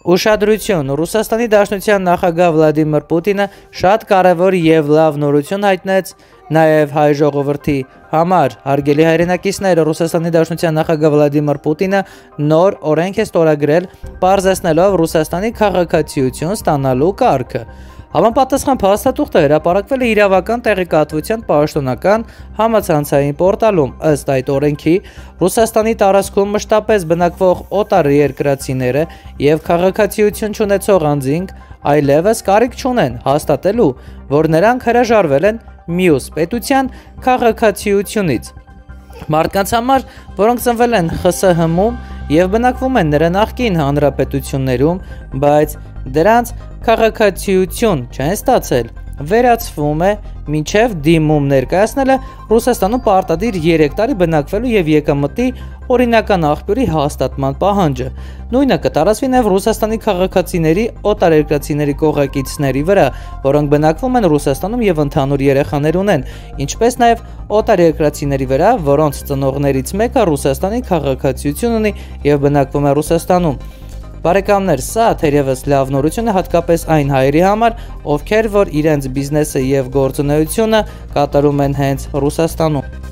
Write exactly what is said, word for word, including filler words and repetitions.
Ուշադրություն, Ռուսաստանի Դաշնության նախագահ Վլադիմիր Պուտինը շատ կարևոր եւ լավ նորություն հայտնեց նաեւ հայ ժողովրդի համար։ Հարգելի հայրենակիցներ, Ռուսաստանի Դաշնության նախագահ Վլադիմիր Պուտինը նոր օրենք է ստորագրել, պարզեցնելով Ռուսաստանի քաղաքացիություն ստանալու կարգը։ Համապատասխան փաստաթուղթը հրապարակվել է իրավական տեղեկատվության պաշտոնական համացանցային պորտալում։ Ըստ այդ օրենքի, Ռուսաստանի տարածքում մշտապես բնակվող օտար երկրացիները եւ քաղաքացիություն չունեցող անձինք այլևս կարիք չունեն հաստատելու, որ նրանք հրաժարվել են մյուս պետության քաղաքացիությունից։ Մարդկանց համար, որոնք ծնվել են Խ Ս Հ Հ-ում եւ բնակվում են նրա նախկին հանրապետություններում, բայց դրանց քաղաքացիություն չեն ստացել, վերացվում է մինչև դիմում ներկայացնելը Ռուսաստանում պարտադիր երեք տարի բնակվելու եւ եկամտի օրինական աղբյուրի հաստատման պահանջը։ Նույնը կտարածվի նաեւ Ռուսաստանի քաղաքացիների օտարերկրացիների կողակիցների վրա, որոնք բնակվում են Ռուսաստանում եւ ընդհանուր երեխաներ ունեն, ինչպես նաեւ օտարերկրացիների վրա, որոնց ծնողներից մեկը Ռուսաստանի քաղաքացիություն ունի եւ բնակվում է Ռուսաստանում։ Բարեկամներ, սա թերևս լավ նորություն է հատկապես այն հայերի համար, ովքեր որ իրենց բիզնեսը եւ գործունեությունը կատարում են հենց Ռուսաստանում։